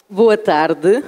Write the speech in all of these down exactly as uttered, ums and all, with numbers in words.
Boa tarde.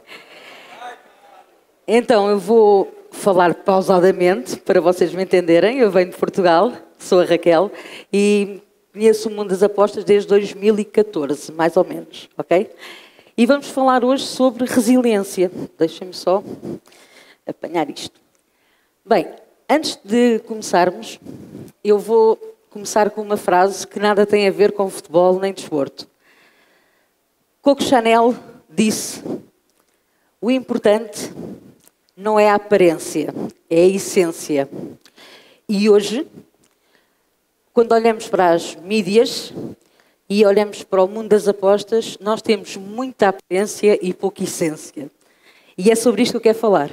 Então, eu vou falar pausadamente para vocês me entenderem. Eu venho de Portugal, sou a Raquel e conheço o mundo das apostas desde dois mil e catorze, mais ou menos, ok? E vamos falar hoje sobre resiliência. Deixem-me só apanhar isto. Bem, antes de começarmos, eu vou começar com uma frase que nada tem a ver com futebol nem desporto. Coco Chanel disse: o importante não é a aparência, é a essência. E hoje, quando olhamos para as mídias e olhamos para o mundo das apostas, nós temos muita aparência e pouca essência. E é sobre isto que eu quero falar.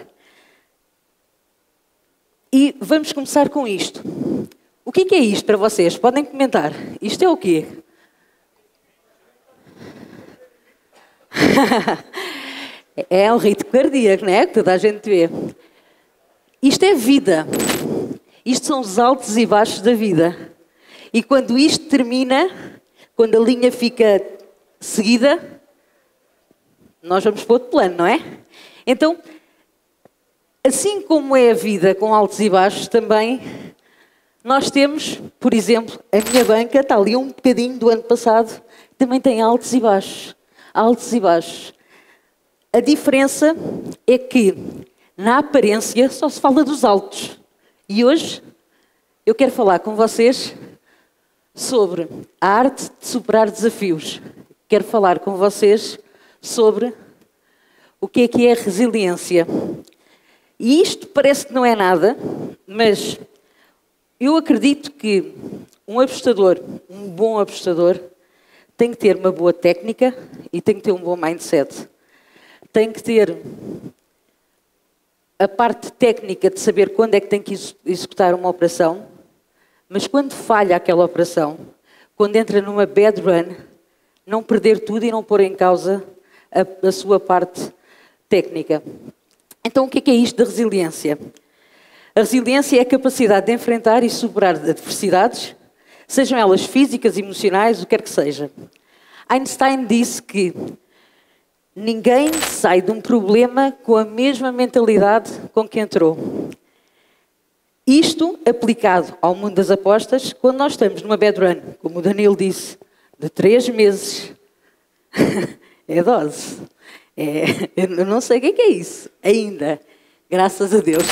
E vamos começar com isto. O que é, que é isto para vocês? Podem comentar. Isto é o quê? É um ritmo cardíaco, não é? Que toda a gente vê. Isto é vida. Isto são os altos e baixos da vida. E quando isto termina, quando a linha fica seguida, nós vamos para outro plano, não é? Então, assim como é a vida com altos e baixos, também nós temos, por exemplo, a minha banca está ali um bocadinho do ano passado, também tem altos e baixos. Altos e baixos. A diferença é que, na aparência, só se fala dos altos. E hoje, eu quero falar com vocês sobre a arte de superar desafios. Quero falar com vocês sobre o que é que é a resiliência. E isto parece que não é nada, mas eu acredito que um apostador, um bom apostador, tem que ter uma boa técnica e tem que ter um bom mindset. Tem que ter a parte técnica de saber quando é que tem que executar uma operação, mas quando falha aquela operação, quando entra numa bad run, não perder tudo e não pôr em causa a, a sua parte técnica. Então, o que é, que é isto da resiliência? A resiliência é a capacidade de enfrentar e superar adversidades, sejam elas físicas, emocionais, o que quer que seja. Einstein disse que ninguém sai de um problema com a mesma mentalidade com que entrou. Isto aplicado ao mundo das apostas, quando nós estamos numa bad run, como o Danilo disse, de três meses, é dose. É, eu não sei o que é isso, ainda, graças a Deus.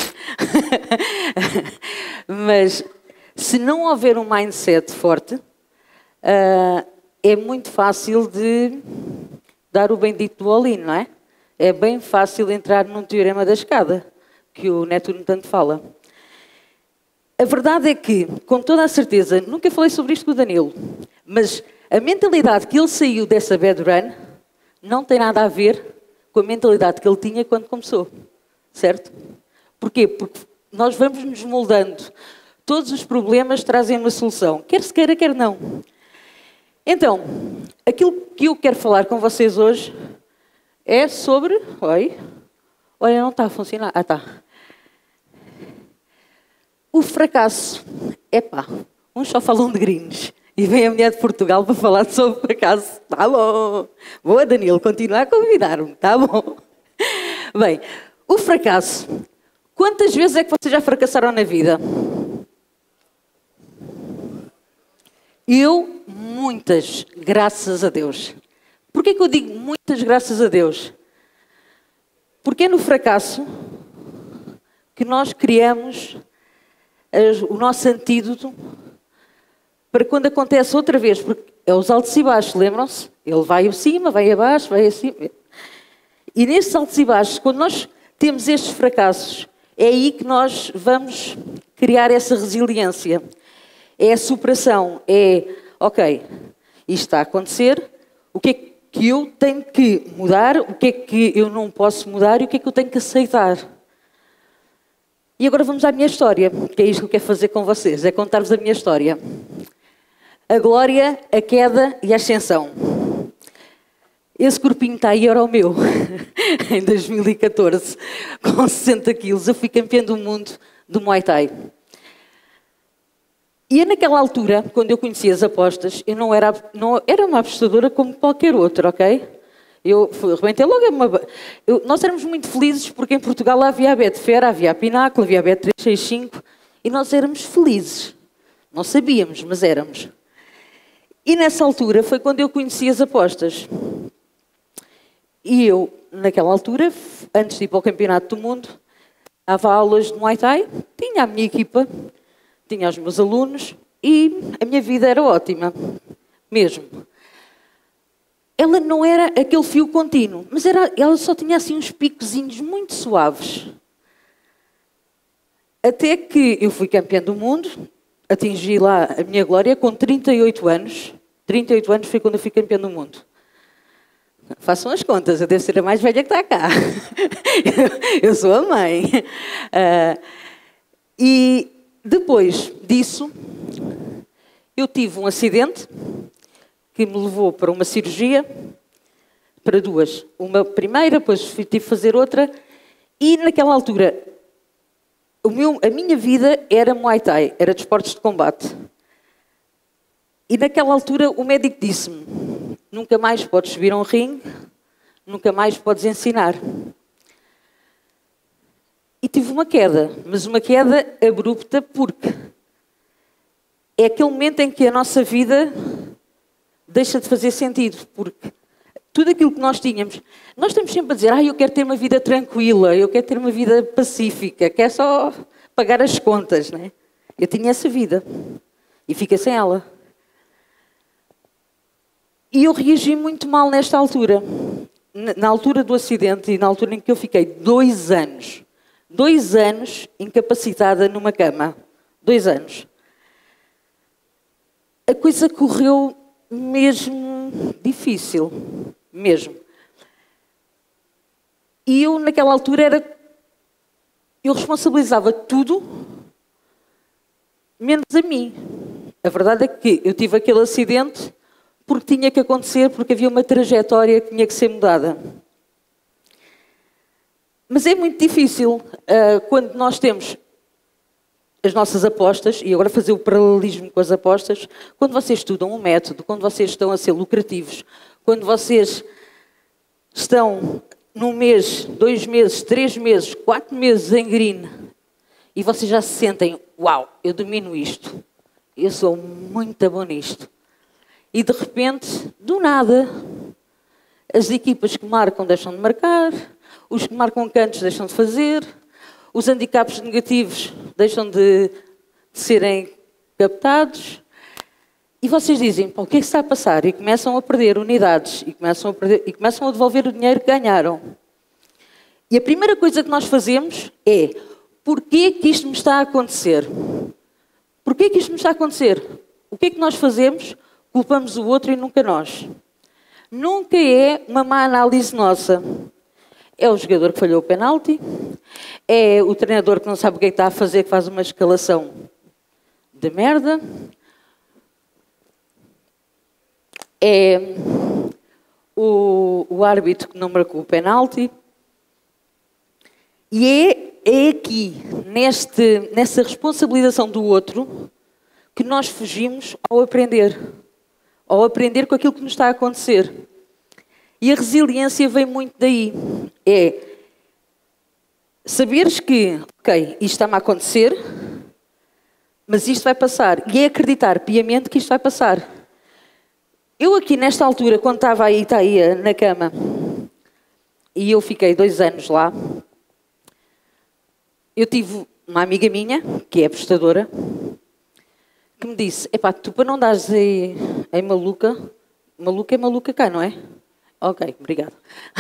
Mas se não houver um mindset forte, uh, é muito fácil de dar o bendito do all-in, não é? É bem fácil entrar num teorema da escada, que o Netuno tanto fala. A verdade é que, com toda a certeza, nunca falei sobre isto com o Danilo, mas a mentalidade que ele saiu dessa bad run não tem nada a ver com a mentalidade que ele tinha quando começou, certo? Porquê? Porque nós vamos nos moldando. Todos os problemas trazem uma solução, quer se queira, quer não. Então, aquilo que eu quero falar com vocês hoje é sobre... Oi? Olha, não está a funcionar. Ah, está. O fracasso. Epá, uns só falam de greens. E vem a mulher de Portugal para falar sobre o fracasso. Tá bom. Boa, Danilo, continua a convidar-me. Tá bom. Bem, o fracasso. Quantas vezes é que vocês já fracassaram na vida? Eu, muitas, graças a Deus. Porquê que eu digo muitas graças a Deus? Porque é no fracasso que nós criamos o nosso antídoto para quando acontece outra vez, porque é os altos e baixos, lembram-se? Ele vai acima, vai abaixo, vai acima. E nesses altos e baixos, quando nós temos estes fracassos, é aí que nós vamos criar essa resiliência. É a superação, é, ok, isto está a acontecer, o que é que eu tenho que mudar, o que é que eu não posso mudar e o que é que eu tenho que aceitar. E agora vamos à minha história, que é isto que eu quero fazer com vocês, é contar-vos a minha história. A glória, a queda e a ascensão. Esse corpinho está aí, era o meu, em dois mil e catorze, com sessenta quilos, eu fui campeã do mundo do Muay Thai. E naquela altura, quando eu conhecia as apostas, eu não era, não, era uma apostadora como qualquer outra, ok? Eu fui, rebentei logo. Uma, eu, nós éramos muito felizes porque em Portugal havia a Betfair, havia a Pináculo, havia a Bet trezentos e sessenta e cinco e nós éramos felizes. Não sabíamos, mas éramos. E nessa altura foi quando eu conheci as apostas. E eu, naquela altura, antes de ir para o Campeonato do Mundo, dava aulas de Muay Thai, tinha a minha equipa, tinha os meus alunos e a minha vida era ótima, mesmo. Ela não era aquele fio contínuo, mas era, ela só tinha assim uns picozinhos muito suaves. Até que eu fui campeã do mundo, atingi lá a minha glória com trinta e oito anos. trinta e oito anos foi quando eu fui campeã do mundo. Façam as contas, eu devo ser a mais velha que está cá. Eu sou a mãe. Uh, e depois disso, eu tive um acidente que me levou para uma cirurgia, para duas. Uma primeira, depois tive que fazer outra. E naquela altura, o meu, a minha vida era Muay Thai, era de esportes de combate. E naquela altura o médico disse-me: nunca mais podes subir a um ringue, nunca mais podes ensinar. E tive uma queda, mas uma queda abrupta porque é aquele momento em que a nossa vida deixa de fazer sentido, porque tudo aquilo que nós tínhamos, nós estamos sempre a dizer, ah, eu quero ter uma vida tranquila, eu quero ter uma vida pacífica, quero só pagar as contas, não é? Eu tinha essa vida e fiquei sem ela. E eu reagi muito mal nesta altura. Na altura do acidente e na altura em que eu fiquei dois anos, dois anos incapacitada numa cama. Dois anos. A coisa correu mesmo difícil. Mesmo. E eu, naquela altura, era... eu responsabilizava tudo menos a mim. A verdade é que eu tive aquele acidente porque tinha que acontecer, porque havia uma trajetória que tinha que ser mudada. Mas é muito difícil uh, quando nós temos as nossas apostas, e agora fazer o paralelismo com as apostas, quando vocês estudam um método, quando vocês estão a ser lucrativos, quando vocês estão num mês, dois meses, três meses, quatro meses em green, e vocês já se sentem, uau, eu domino isto, eu sou muito bom nisto. E de repente, do nada, as equipas que marcam deixam de marcar, os que marcam cantos deixam de fazer, os handicaps negativos deixam de, de serem captados. E vocês dizem, pá, o que é que está a passar? E começam a perder unidades, e começam a, perder, e começam a devolver o dinheiro que ganharam. E a primeira coisa que nós fazemos é, porquê que isto me está a acontecer? Porquê que isto me está a acontecer? O que é que nós fazemos? Culpamos o outro e nunca nós. Nunca é uma má análise nossa. É o jogador que falhou o penalti, é o treinador que não sabe o que é que está a fazer, que faz uma escalação de merda, é o, o árbitro que não marcou o penalti. E é, é aqui, neste, nessa responsabilização do outro, que nós fugimos ao aprender. Ao aprender com aquilo que nos está a acontecer. E a resiliência vem muito daí. É saberes que, ok, isto está-me a acontecer, mas isto vai passar. E é acreditar piamente que isto vai passar. Eu aqui, nesta altura, quando estava aí, está aí na cama, e eu fiquei dois anos lá, eu tive uma amiga minha, que é apostadora, que me disse, epá, tu para não dares aí, aí maluca, maluca é maluca cá, não é? Ok, obrigado.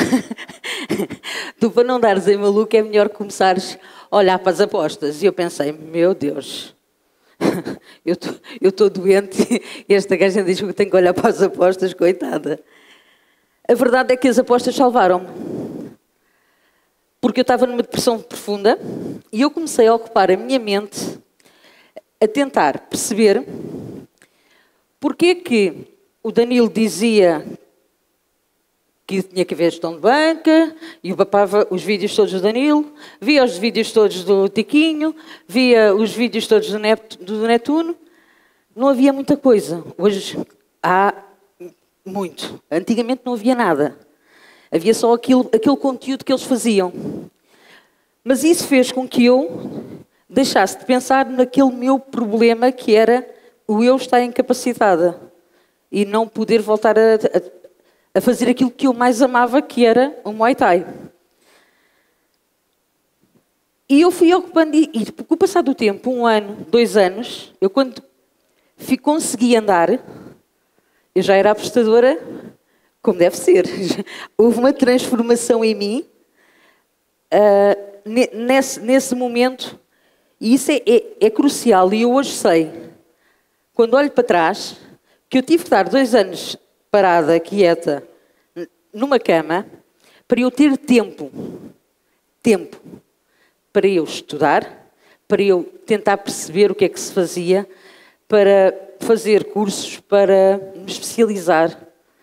Tu para não dares aí maluca é melhor começares a olhar para as apostas. E eu pensei, meu Deus, eu estou doente e esta gaja diz que eu tenho que olhar para as apostas, coitada. A verdade é que as apostas salvaram-me. Porque eu estava numa depressão profunda e eu comecei a ocupar a minha mente a tentar perceber porque é que o Danilo dizia que tinha que haver gestão de banca, e eu papava os vídeos todos do Danilo, via os vídeos todos do Tiquinho, via os vídeos todos do, Nept, do Netuno. Não havia muita coisa. Hoje há muito. Antigamente não havia nada. Havia só aquilo, aquele conteúdo que eles faziam. Mas isso fez com que eu deixasse de pensar naquele meu problema que era o eu estar incapacitada e não poder voltar a, a, a fazer aquilo que eu mais amava, que era o Muay Thai. E eu fui ocupando, e, e com o passar do tempo, um ano, dois anos, eu quando fui, consegui andar, eu já era apostadora como deve ser. Houve uma transformação em mim uh, nesse, nesse momento, e isso é, é, é crucial. E eu hoje sei, quando olho para trás, que eu tive que estar dois anos parada, quieta, numa cama, para eu ter tempo, tempo, para eu estudar, para eu tentar perceber o que é que se fazia, para fazer cursos, para me especializar.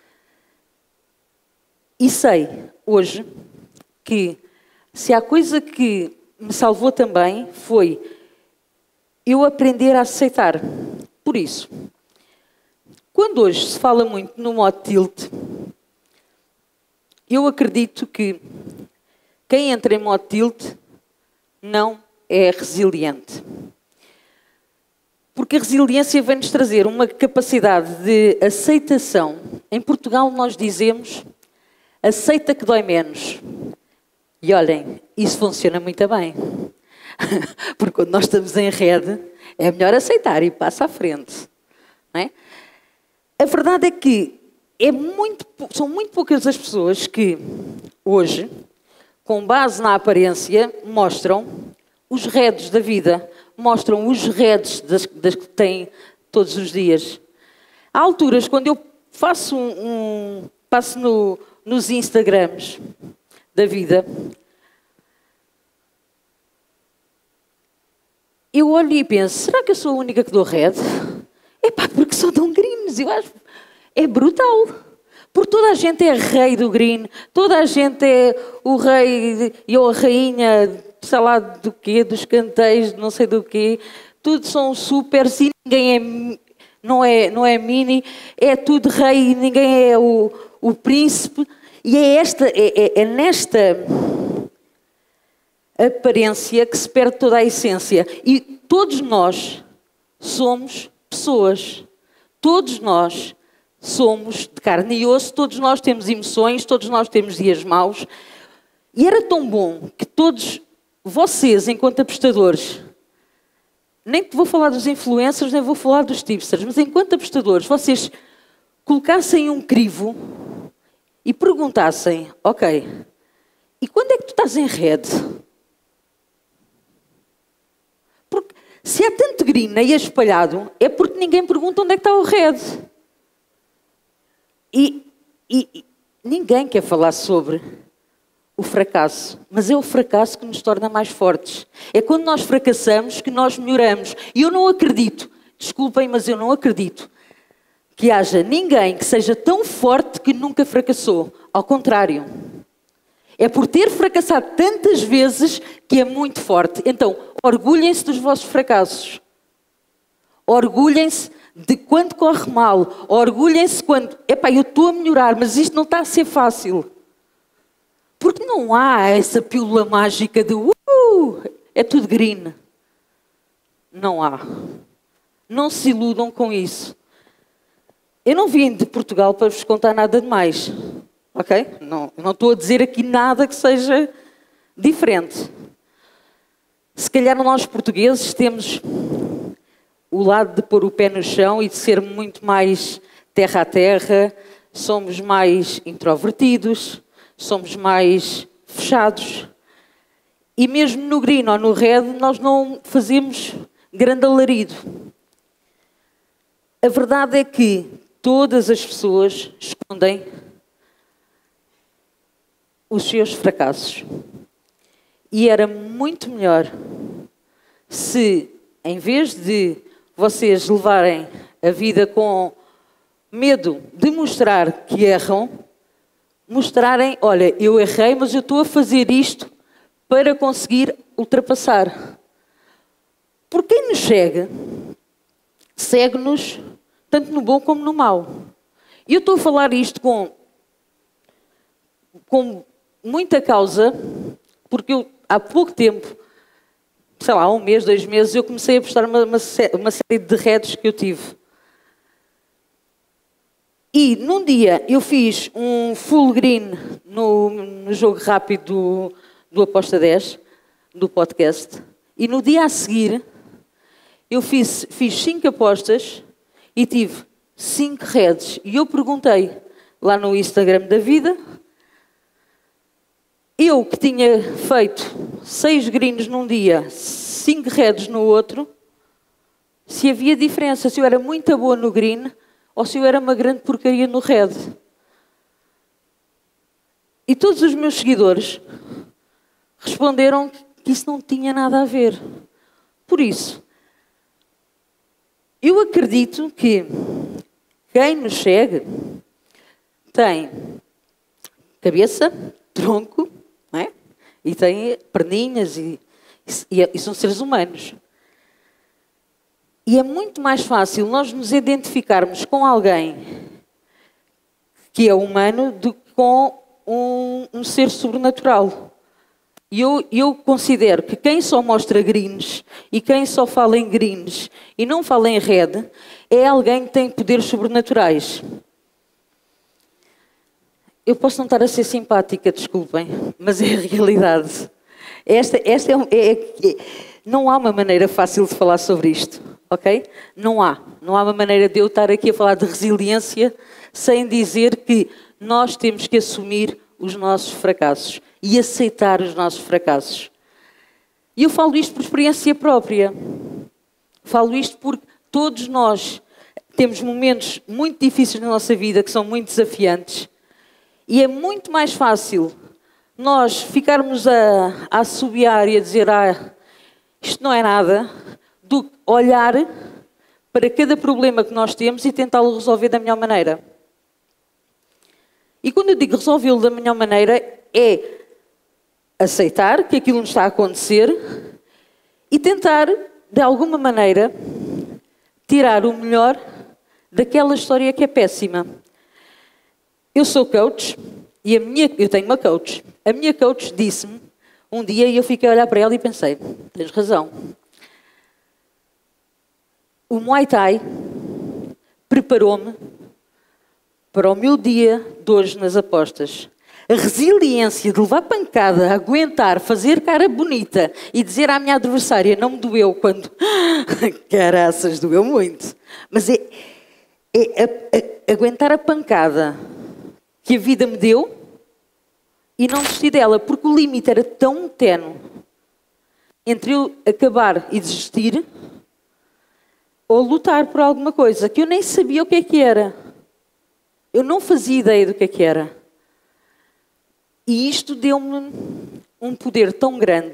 E sei, hoje, que se há coisa que me salvou também, foi eu aprender a aceitar. Por isso, quando hoje se fala muito no modo tilt, eu acredito que quem entra em modo tilt não é resiliente. Porque a resiliência vem-nos trazer uma capacidade de aceitação. Em Portugal nós dizemos, aceita que dói menos. E olhem, isso funciona muito bem. Porque quando nós estamos em rede, é melhor aceitar e passa à frente. Não é? A verdade é que é muito, são muito poucas as pessoas que hoje, com base na aparência, mostram os redes da vida, mostram os redes das, das que têm todos os dias. Há alturas, quando eu faço um, um passo no, nos Instagrams da vida, eu olho e penso, será que eu sou a única que dou red? Epá, porque só dão greens, eu acho, é brutal. Porque toda a gente é rei do green, toda a gente é o rei e ou a rainha, sei lá do quê, dos canteiros, não sei do quê. Tudo são supers e ninguém é, não, é, não é mini, é tudo rei e ninguém é o, o príncipe. E é, esta, é, é, é nesta aparência que se perde toda a essência. E todos nós somos pessoas. Todos nós somos de carne e osso, todos nós temos emoções, todos nós temos dias maus. E era tão bom que todos vocês, enquanto apostadores, nem vou falar dos influencers, nem vou falar dos tipsters, mas enquanto apostadores, vocês colocassem um crivo e perguntassem, ok, e quando é que tu estás em rede? Porque se há tanto green aí espalhado, é porque ninguém pergunta onde é que está o red. E, e, e ninguém quer falar sobre o fracasso, mas é o fracasso que nos torna mais fortes. É quando nós fracassamos que nós melhoramos. E eu não acredito, desculpem, mas eu não acredito que haja ninguém que seja tão forte que nunca fracassou. Ao contrário, é por ter fracassado tantas vezes que é muito forte. Então, orgulhem-se dos vossos fracassos. Orgulhem-se de quando corre mal. Orgulhem-se quando, epá, eu estou a melhorar, mas isto não está a ser fácil. Porque não há essa pílula mágica de uh, é tudo green. Não há. Não se iludam com isso. Eu não vim de Portugal para vos contar nada de mais. Ok? Não, não estou a dizer aqui nada que seja diferente. Se calhar nós portugueses temos o lado de pôr o pé no chão e de ser muito mais terra a terra, somos mais introvertidos, somos mais fechados. E mesmo no green ou no red nós não fazemos grande alarido. A verdade é que todas as pessoas escondem os seus fracassos. E era muito melhor se, em vez de vocês levarem a vida com medo de mostrar que erram, mostrarem, olha, eu errei, mas eu estou a fazer isto para conseguir ultrapassar. Porque quem nos segue, segue-nos tanto no bom como no mau. E eu estou a falar isto com com muita causa, porque eu, há pouco tempo, sei lá, há um mês, dois meses, eu comecei a postar uma, uma, uma série de redes que eu tive. E num dia eu fiz um full green no, no jogo rápido do, do Aposta dez, do podcast, e no dia a seguir eu fiz, fiz cinco apostas e tive cinco redes. E eu perguntei lá no Instagram da vida, eu que tinha feito seis greens num dia, cinco redes no outro, se havia diferença, se eu era muito boa no green ou se eu era uma grande porcaria no red. E todos os meus seguidores responderam que isso não tinha nada a ver. Por isso, eu acredito que quem nos segue tem cabeça, tronco, não é? E tem perninhas e, e, e são seres humanos. E é muito mais fácil nós nos identificarmos com alguém que é humano do que com um, um ser sobrenatural. E eu, eu considero que quem só mostra greens e quem só fala em greens e não fala em red é alguém que tem poderes sobrenaturais. Eu posso não estar a ser simpática, desculpem, mas é a realidade. Esta, esta é, é, é, não há uma maneira fácil de falar sobre isto, ok? Não há. Não há uma maneira de eu estar aqui a falar de resiliência sem dizer que nós temos que assumir os nossos fracassos e aceitar os nossos fracassos. E eu falo isto por experiência própria. Falo isto porque todos nós temos momentos muito difíceis na nossa vida, que são muito desafiantes, e é muito mais fácil nós ficarmos a, a assobiar e a dizer ah, isto não é nada, do que olhar para cada problema que nós temos e tentá-lo resolver da melhor maneira. E quando eu digo resolvê-lo da melhor maneira, é aceitar que aquilo nos está a acontecer e tentar, de alguma maneira, tirar o melhor daquela história que é péssima. Eu sou coach e a minha, eu tenho uma coach. A minha coach disse-me um dia e eu fiquei a olhar para ela e pensei, tens razão. O Muay Thai preparou-me para o meu dia de hoje nas apostas. A resiliência de levar pancada, aguentar, fazer cara bonita e dizer à minha adversária não me doeu quando... Caraças, doeu muito. Mas é, é a, a, aguentar a pancada que a vida me deu e não desistir dela, porque o limite era tão ténue entre eu acabar e desistir ou lutar por alguma coisa que eu nem sabia o que é que era. Eu não fazia ideia do que é que era. E isto deu-me um poder tão grande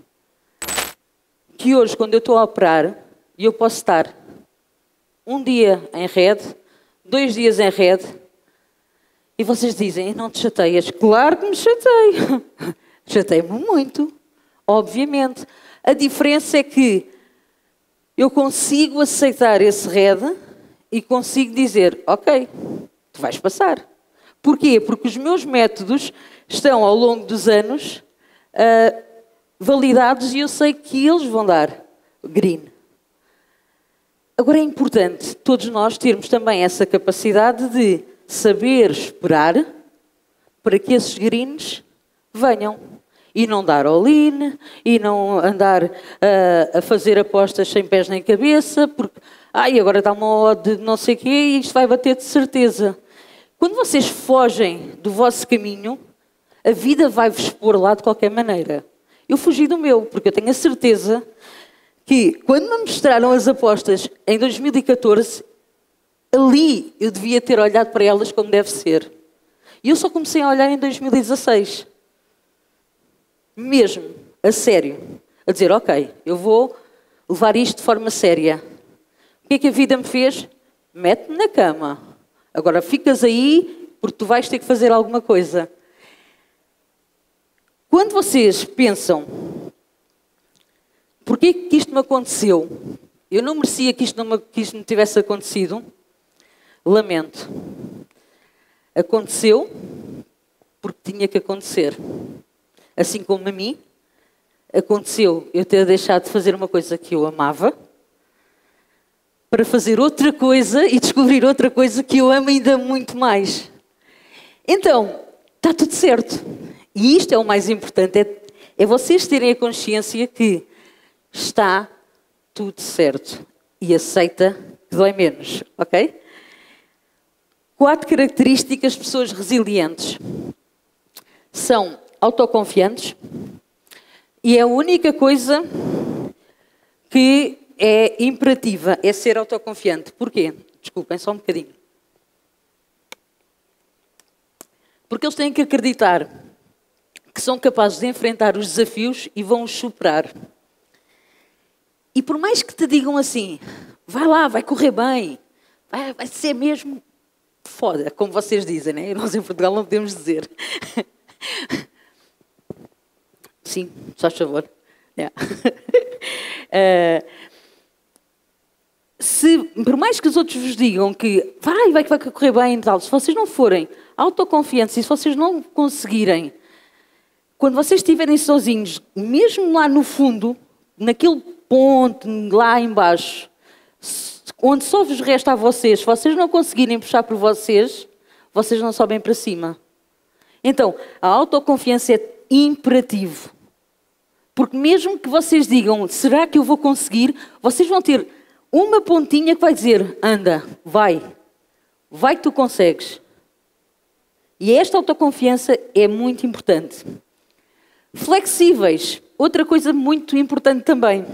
que hoje, quando eu estou a operar, eu posso estar um dia em red, dois dias em red, e vocês dizem, não te chateias? Claro que me chateio. Chateio-me muito, obviamente. A diferença é que eu consigo aceitar esse red e consigo dizer, ok, tu vais passar. Porquê? Porque os meus métodos estão, ao longo dos anos, uh, validados e eu sei que eles vão dar green. Agora é importante todos nós termos também essa capacidade de saber esperar para que esses greens venham. E não dar all-in, e não andar uh, a fazer apostas sem pés nem cabeça, porque ai, agora está uma odd de não sei o quê e isto vai bater de certeza. Quando vocês fogem do vosso caminho, a vida vai-vos pôr lá de qualquer maneira. Eu fugi do meu, porque eu tenho a certeza que quando me mostraram as apostas em dois mil e catorze, ali eu devia ter olhado para elas como deve ser. E eu só comecei a olhar em dois mil e dezasseis. Mesmo, a sério. A dizer, ok, eu vou levar isto de forma séria. O que é que a vida me fez? Mete-me na cama. Agora ficas aí porque tu vais ter que fazer alguma coisa. Quando vocês pensam, porquê que isto me aconteceu? Eu não merecia que isto, não me, que isto me tivesse acontecido. Lamento. Aconteceu porque tinha que acontecer. Assim como a mim, aconteceu eu ter deixado de fazer uma coisa que eu amava para fazer outra coisa e descobrir outra coisa que eu amo ainda muito mais. Então, está tudo certo. E isto é o mais importante, é, é vocês terem a consciência que está tudo certo e aceita que dói menos, ok? Quatro características de pessoas resilientes. São autoconfiantes e a única coisa que é imperativa é ser autoconfiante. Porquê? Desculpem, só um bocadinho. Porque eles têm que acreditar que são capazes de enfrentar os desafios e vão os superar. E por mais que te digam assim, vai lá, vai correr bem, vai, vai ser mesmo foda, como vocês dizem, né? Nós em Portugal não podemos dizer. Sim, só favor. Yeah. uh, se, por mais que os outros vos digam que vai, vai, vai correr bem e tal, se vocês não forem autoconfiantes e se vocês não conseguirem, quando vocês estiverem sozinhos, mesmo lá no fundo, naquele ponto, lá embaixo, onde só vos resta a vocês, se vocês não conseguirem puxar por vocês, vocês não sobem para cima. Então, a autoconfiança é imperativo. Porque mesmo que vocês digam, será que eu vou conseguir? Vocês vão ter uma pontinha que vai dizer, anda, vai. Vai que tu consegues. E esta autoconfiança é muito importante. Flexíveis. Outra coisa muito importante também.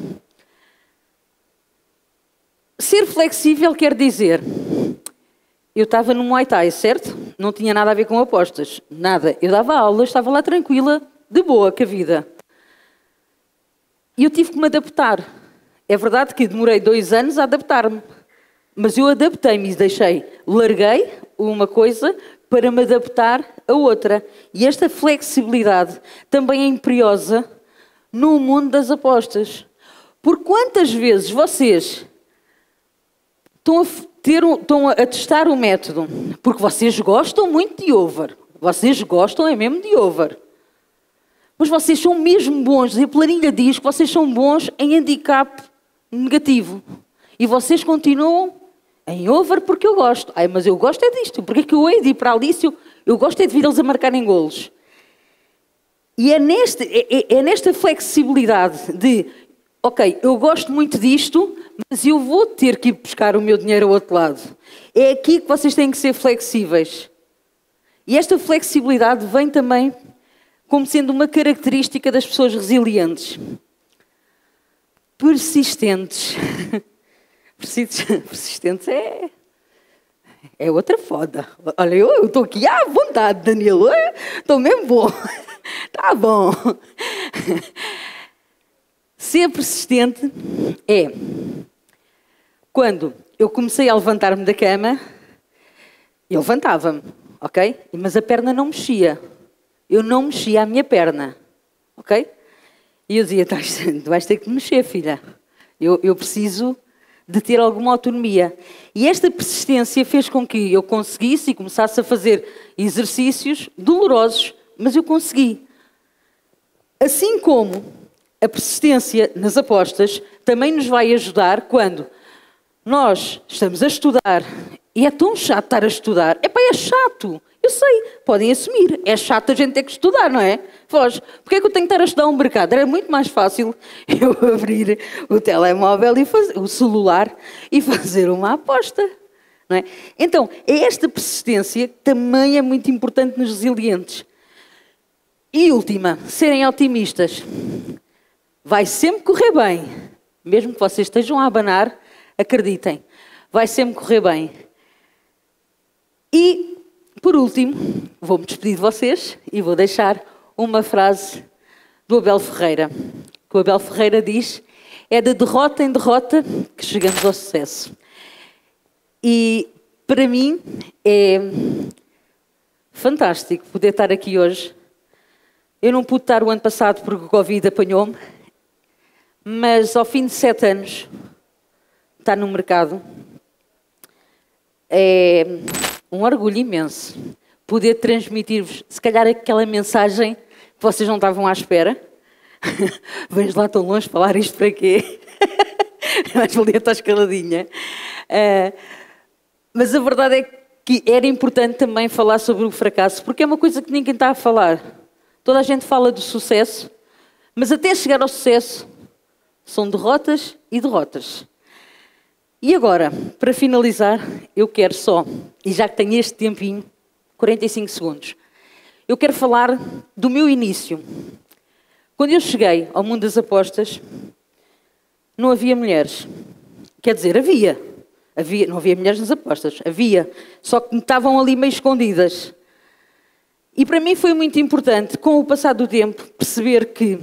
Ser flexível quer dizer, eu estava no Muay Thai, certo? Não tinha nada a ver com apostas, nada. Eu dava aula, estava lá tranquila, de boa com a vida. E eu tive que me adaptar. É verdade que demorei dois anos a adaptar-me, mas eu adaptei-me e deixei, larguei uma coisa para me adaptar a outra. E esta flexibilidade também é imperiosa no mundo das apostas. Por quantas vezes vocês estão a, ter um, estão a testar o método porque vocês gostam muito de over. Vocês gostam é mesmo de over. Mas vocês são mesmo bons. A planilha diz que vocês são bons em handicap negativo. E vocês continuam em over porque eu gosto. Ai, mas eu gosto é disto. Porque é que eu hei de ir para ali se eu, eu gosto é de vir eles a marcarem golos. E é, neste, é, é nesta flexibilidade de, ok, eu gosto muito disto, mas eu vou ter que ir buscar o meu dinheiro ao outro lado. É aqui que vocês têm que ser flexíveis. E esta flexibilidade vem também como sendo uma característica das pessoas resilientes. Persistentes. Persistentes é... é outra foda. Olha, eu estou aqui à vontade, Danilo. Estou mesmo bom. Tá bom. Ser persistente é quando eu comecei a levantar-me da cama, eu levantava-me, ok? Mas a perna não mexia. Eu não mexia a minha perna, ok? E eu dizia, tu vais ter que mexer, filha. Eu, eu preciso de ter alguma autonomia. E esta persistência fez com que eu conseguisse e começasse a fazer exercícios dolorosos, mas eu consegui. Assim como a persistência nas apostas também nos vai ajudar quando nós estamos a estudar e é tão chato estar a estudar. Epá, é chato. Eu sei, podem assumir. É chato a gente ter que estudar, não é? Foz, porque é que eu tenho que estar a estudar um mercado? Era muito mais fácil eu abrir o telemóvel, e fazer, o celular e fazer uma aposta. Não é? Então, é esta persistência que também é muito importante nos resilientes. E última, serem otimistas. Vai sempre correr bem. Mesmo que vocês estejam a abanar, acreditem. Vai sempre correr bem. E, por último, vou-me despedir de vocês e vou deixar uma frase do Abel Ferreira. Que o Abel Ferreira diz, é de derrota em derrota que chegamos ao sucesso. E, para mim, é fantástico poder estar aqui hoje. Eu não pude estar o ano passado porque o Covid apanhou-me, mas ao fim de sete anos, estar no mercado é um orgulho imenso. poder transmitir-vos, se calhar, aquela mensagem que vocês não estavam à espera. Vens lá tão longe falar isto para quê? Mas valia estar escaladinha. Uh, mas a verdade é que era importante também falar sobre o fracasso, porque é uma coisa que ninguém está a falar. Toda a gente fala do sucesso, mas até chegar ao sucesso são derrotas e derrotas. E agora, para finalizar, eu quero só, e já que tenho este tempinho, quarenta e cinco segundos, eu quero falar do meu início. Quando eu cheguei ao mundo das apostas, não havia mulheres. Quer dizer, havia. havia. Não havia mulheres nas apostas. Havia. Só que estavam ali meio escondidas. E para mim foi muito importante, com o passar do tempo, perceber que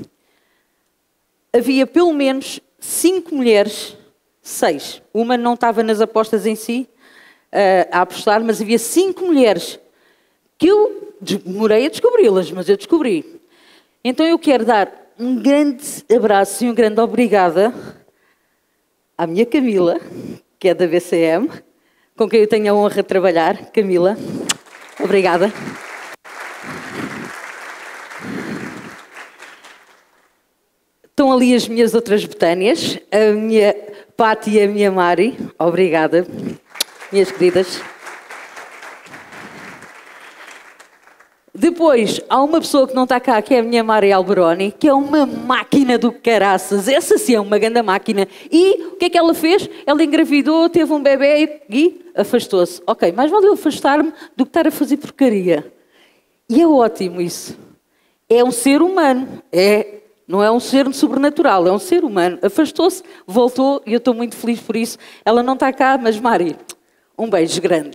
havia pelo menos cinco mulheres, seis. Uma não estava nas apostas em si, uh, a apostar, mas havia cinco mulheres que eu demorei a descobri-las, mas eu descobri. Então eu quero dar um grande abraço e um grande obrigada à minha Camila, que é da B C M, com quem eu tenho a honra de trabalhar. Camila, obrigada. Estão ali as minhas outras betânias, a minha Pati e a minha Mari. Obrigada, minhas queridas. Depois, há uma pessoa que não está cá, que é a minha Mari Alberoni, que é uma máquina do caraças. Essa sim é uma grande máquina. E o que é que ela fez? Ela engravidou, teve um bebê e afastou-se. Ok, mais vale eu afastar-me do que estar a fazer porcaria. E é ótimo isso. É um ser humano. É, não é um ser sobrenatural, é um ser humano. Afastou-se, voltou e eu estou muito feliz por isso. Ela não está cá, mas Mari, um beijo grande.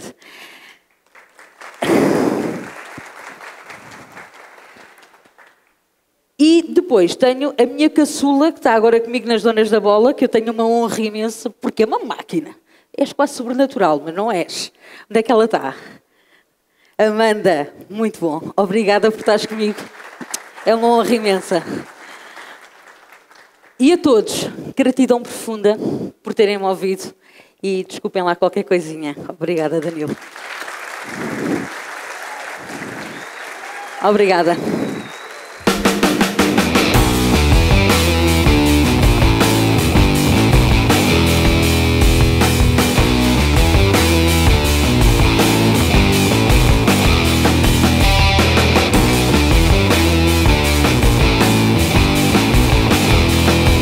E depois tenho a minha caçula, que está agora comigo nas Donas da Bola, que eu tenho uma honra imensa, porque é uma máquina. És quase sobrenatural, mas não és. Onde é que ela está? Amanda, muito bom. Obrigada por estares comigo. É uma honra imensa. E a todos, gratidão profunda por terem-me ouvido. E desculpem lá qualquer coisinha. Obrigada, Danilo. Obrigada.